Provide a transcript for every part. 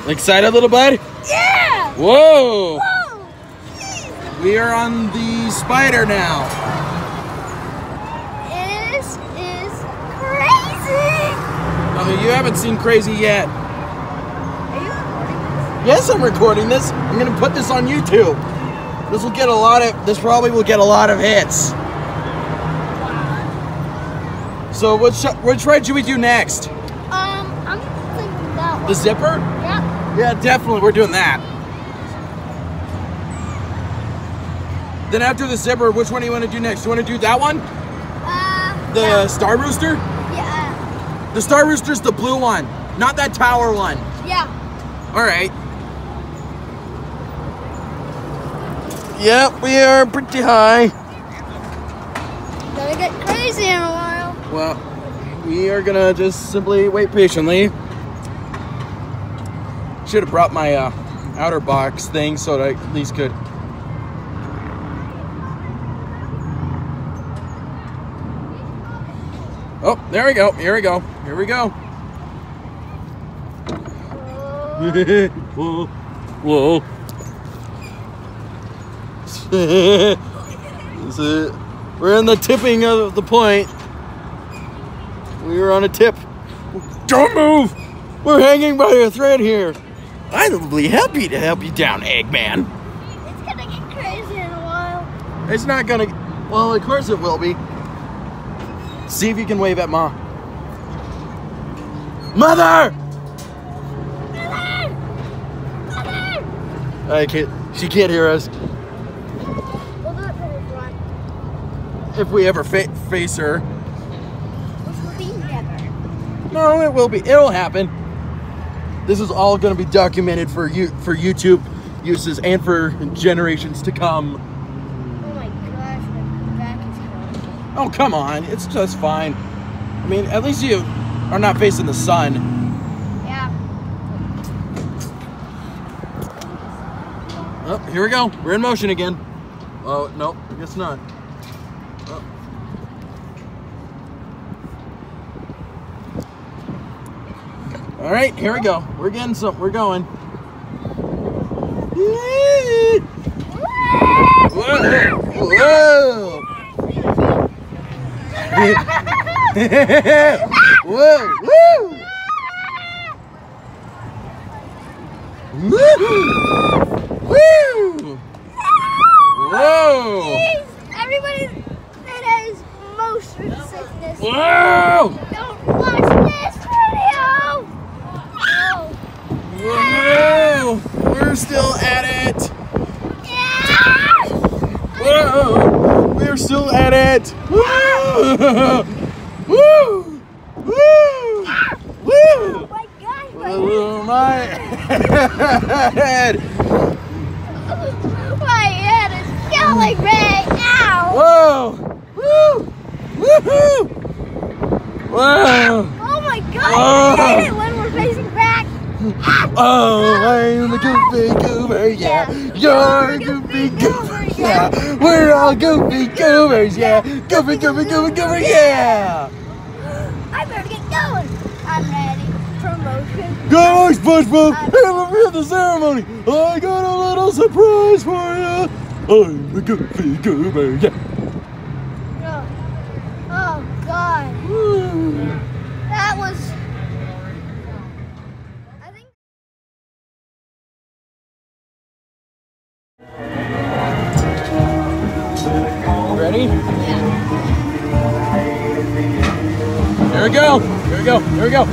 Excited, little bud? Yeah! Whoa! Whoa! We are on the spider now. This is crazy! Oh, you haven't seen crazy yet. Are you recording this? Yes, I'm recording this. I'm gonna put this on YouTube. This probably will get a lot of hits. So which ride should we do next? I'm thinking that one. The zipper? Yeah. Yeah, definitely, we're doing that. Then after the zipper, which one do you want to do next? Do you want to do that one? The Star Rooster? Yeah. The Star Rooster's the blue one, not that tower one. Yeah. All right. Yep, we are pretty high. Gonna get crazy in a while. Well, we are gonna just simply wait patiently. Should have brought my outer box thing so that I at least could. Oh, there we go. Here we go. Here we go. Whoa. Whoa. We're in the tipping of the point. We were on a tip. Don't move! We're hanging by a thread here. I'd be happy to help you down, Eggman. It's gonna get crazy in a while. It's not gonna... Well, of course it will be. See if you can wave at Ma. Mother! Mother! Mother! She can't hear us. We'll do it from the front. If we ever face her. Which will be never. No, it will be. It'll happen. This is all going to be documented for YouTube uses and for generations to come. Oh my gosh, my back is hurting. Oh, come on. It's just fine. I mean, at least you are not facing the sun. Yeah. Oh, here we go. We're in motion again. Oh, no, I guess not. Oh. All right, here we go. We're getting some. We're going. Whoa! Whoa! Whoa! Woo! Woo! Whoa! Jeez, everybody that has motion sickness. Whoa! Don't watch this video. Whoa! We're still at it. Yeah. Whoa! We're still at it. Woo! Woo! Woo! Woo! Oh my gosh. Oh my head! My head is killing me. Ow. Whoa! Woo! Woohoo! Wow! Oh my god. Oh. I hate it when we're facing back. Oh, I'm the goofy goober, yeah. You're a goofy goober, yeah. We're all goofy goobers, yeah. Goofy, goofy, goofy, goober, yeah. I better get going. I'm ready for motion. Go, SpongeBob! Have the ceremony. I got a little surprise for you. I'm the goofy goober, yeah. Oh god. That was... I think... Ready? Yeah. Here we go. Here we go. Here we go.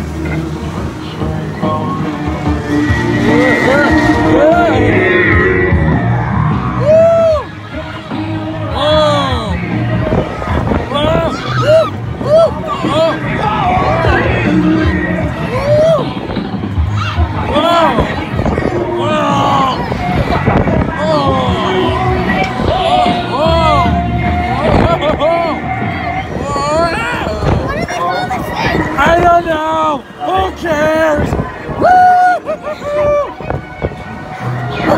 I don't know. Who cares? Woo!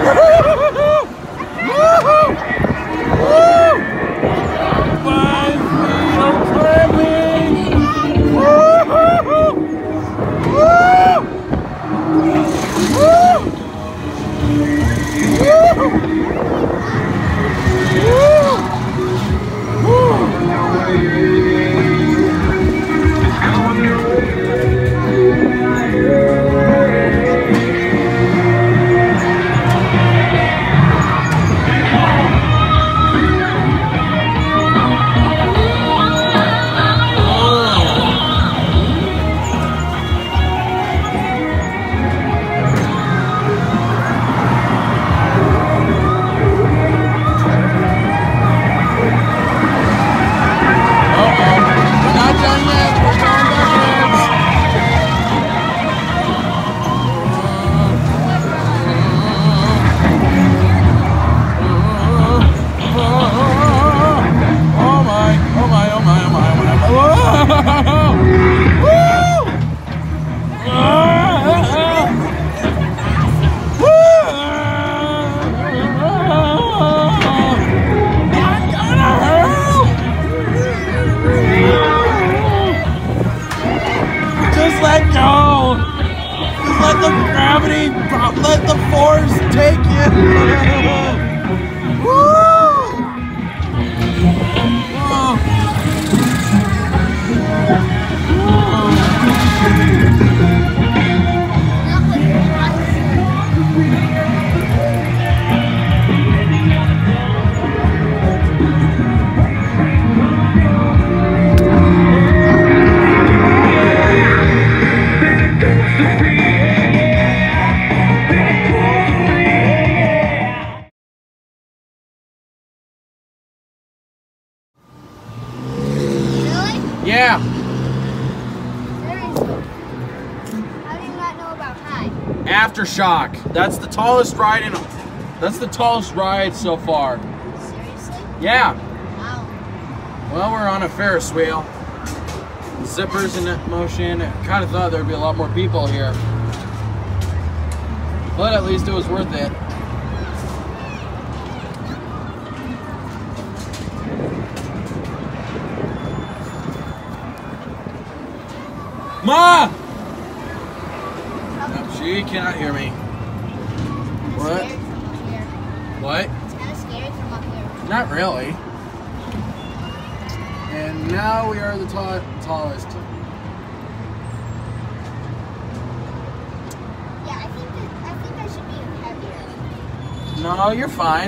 force take you. Woo! Whoa. Yeah. Seriously. How do you not know about high? Aftershock. That's the tallest ride in. That's the tallest ride so far. Seriously? Yeah. Wow. Well, we're on a Ferris wheel. Zippers in motion. Kind of thought there'd be a lot more people here, but at least it was worth it. Ma! No, she cannot hear me. What? Scary from up here. What? It's kind of scary from up here. Not really. And now we are the tallest. Yeah, I think I should be heavier. No, you're fine.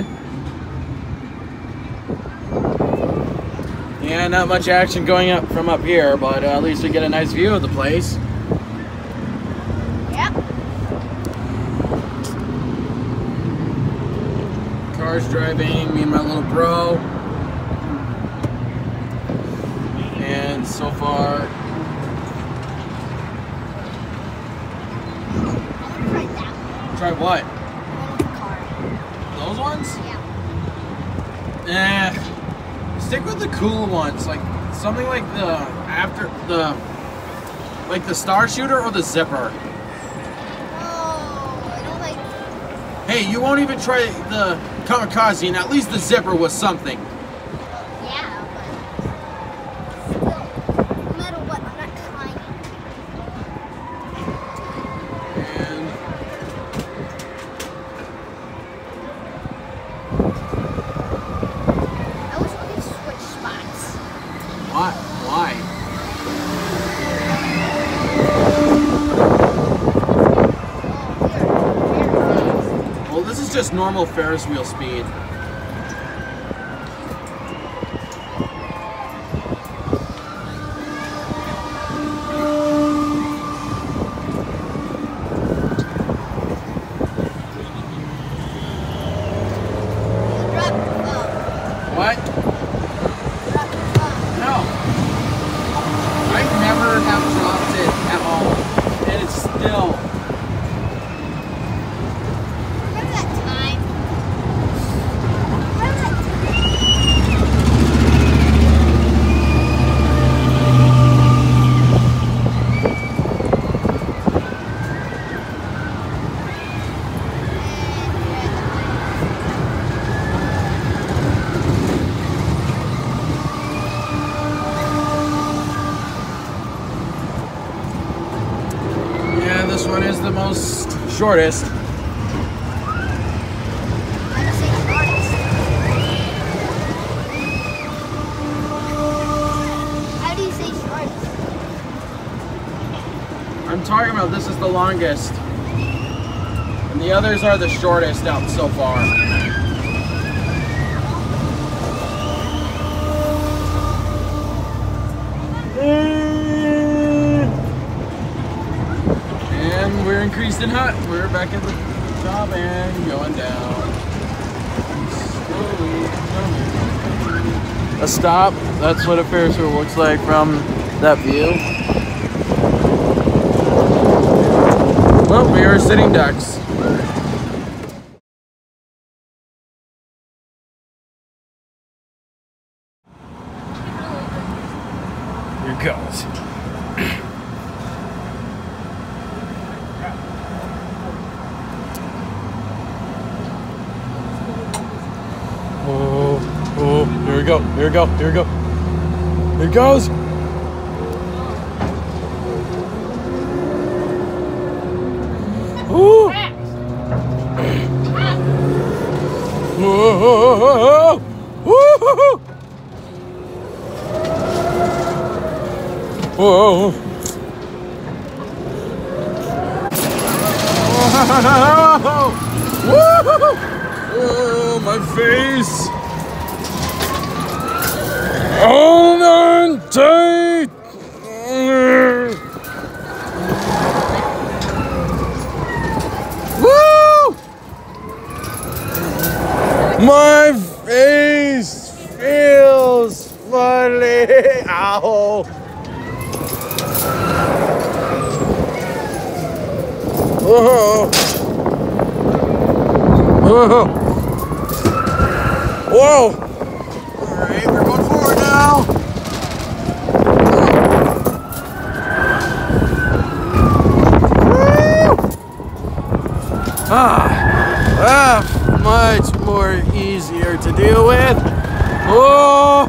Yeah, not much action going up from up here, but at least we get a nice view of the place. Yep. Cars driving, me and my little bro. And so far, I want to try that one. try what? One with the car. Those ones? Yeah. Stick with the cool ones, like something like like the Star Shooter or the Zipper. Oh, I don't like. Hey, you won't even try the Kamikaze, and at least the Zipper was something. Yeah, but still, no matter what, I'm not trying. And I wish we could switch spots. why? Oh, we are very fast. Well, this is just normal Ferris wheel speed. Drop the phone. What? Drop the phone. No. I never have dropped it at all. And it's still. Remember that time? Remember that time? Yeah, this one is the most shortest. How do you say shortest? How do you say shortest? I'm talking about this is the longest. And the others are the shortest out so far. And we're increased in height. We're back at the top and going down. Slowly. A stop. That's what a Ferris wheel looks like from that view. Well, we are sitting ducks. Here it goes. Oh, here we go, here we go, here we go. Here it goes. Ooh. Whoa! Woo! Whoa! Woo! Oh, my face! Hold on tight! Woo! My face feels funny. Ow! Whoa! Whoa! Whoa! All right, we're going forward now. Much more easier to deal with. Oh!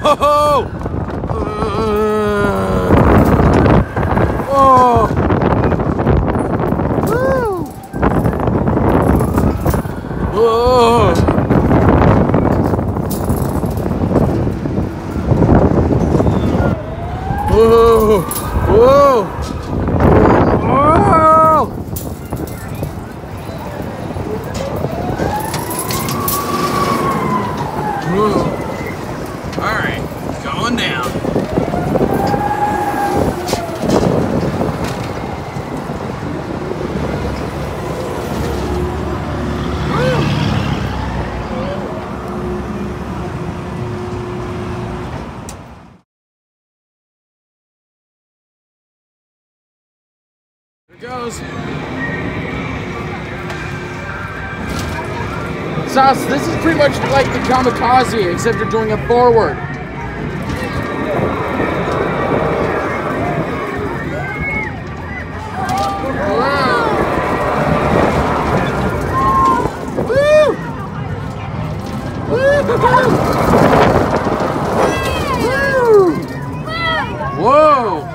Oh! Woo! Oh! Whoa! Whoa! Whoa! Whoa! All right, going down. Here it goes. Sauce, this is pretty much like the kamikaze, except you're doing it forward. Whoa!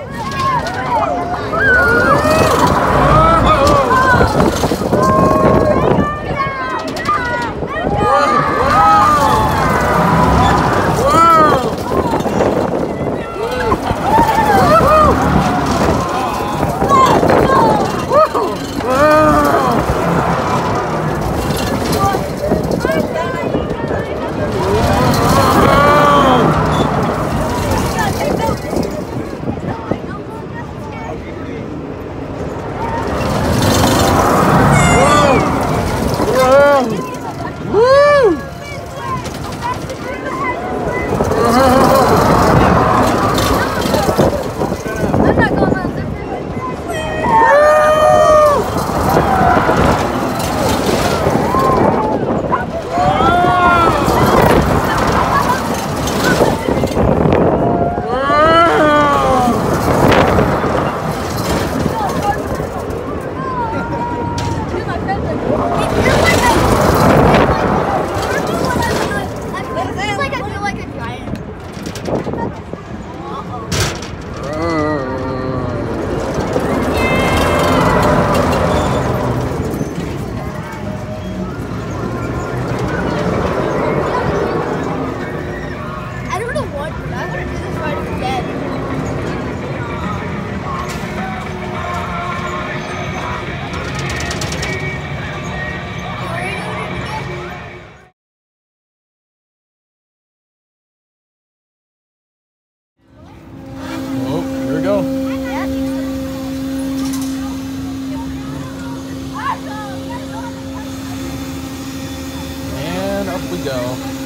We go.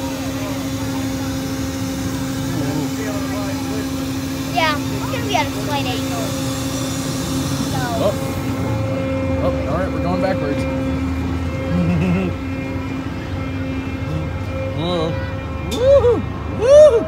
Yeah, it's gonna be at a slight angle. So. Oh, all right, we're going backwards. Whoa. Woo! Woo!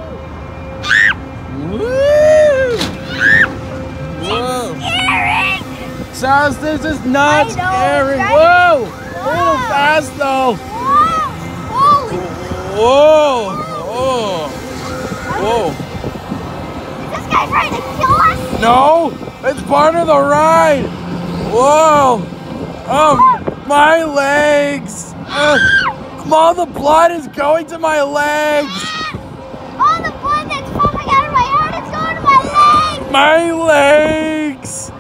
Woo! Whoa! Scary! Sounds, this is not scary. Right? Whoa! A little fast though. Holy! Whoa! Whoa! Whoa! Is this guy trying to kill us? No! It's part of the ride! Whoa! Oh, my legs! All the blood is going to my legs. All the blood that's pumping out of my heart is going to my legs. My legs.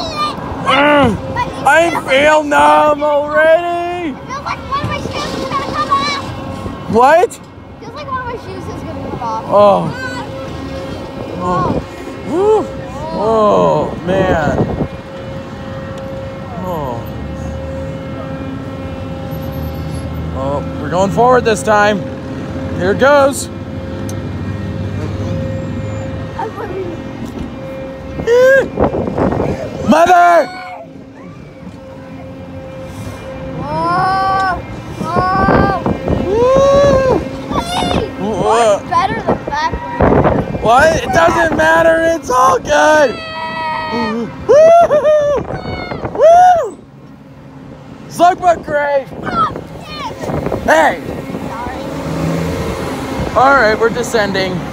I feel numb already. It feels like one of my shoes is going to come off. What? It feels like one of my shoes is going to come off. Oh. Oh. Oh, man. Oh. Oh, we're going forward this time. Here goes. Mother! What's better than backwards? What? It doesn't matter. It's all good. Woo! Slug butt great. Hey. Sorry. All right, we're descending.